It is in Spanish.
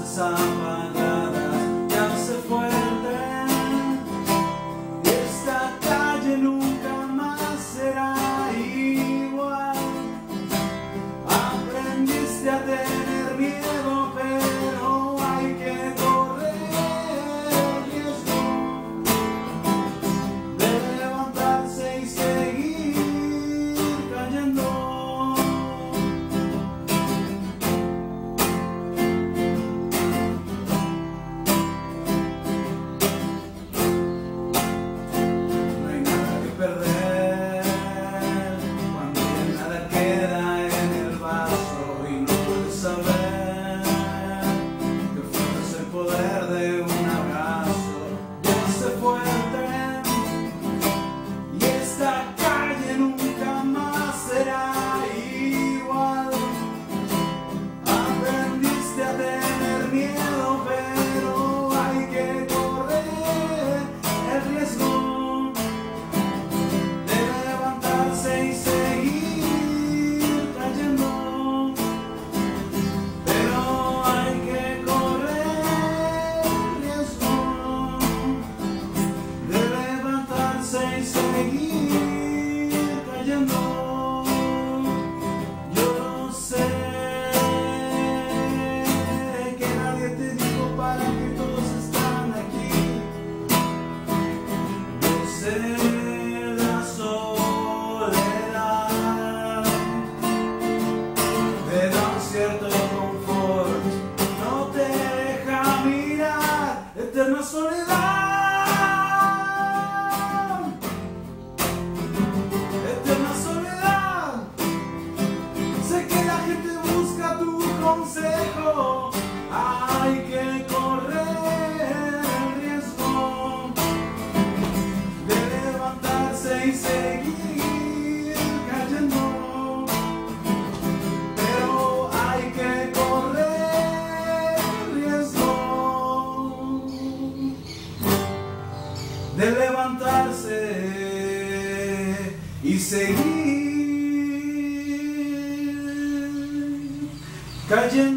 luces apagadas, ya se fue el tren. Esta calle nunca más será igual. Aprendiste a tener miedo, pero hay que correr el riesgo de levantarse y seguir cayendo. La soledad te da un cierto confort, no te deja mirar, eterna soledad, eterna soledad. Sé que la gente busca tu consejo, hay que correr el riesgo y seguir cayendo, pero hay que correr el riesgo de levantarse y seguir cayendo.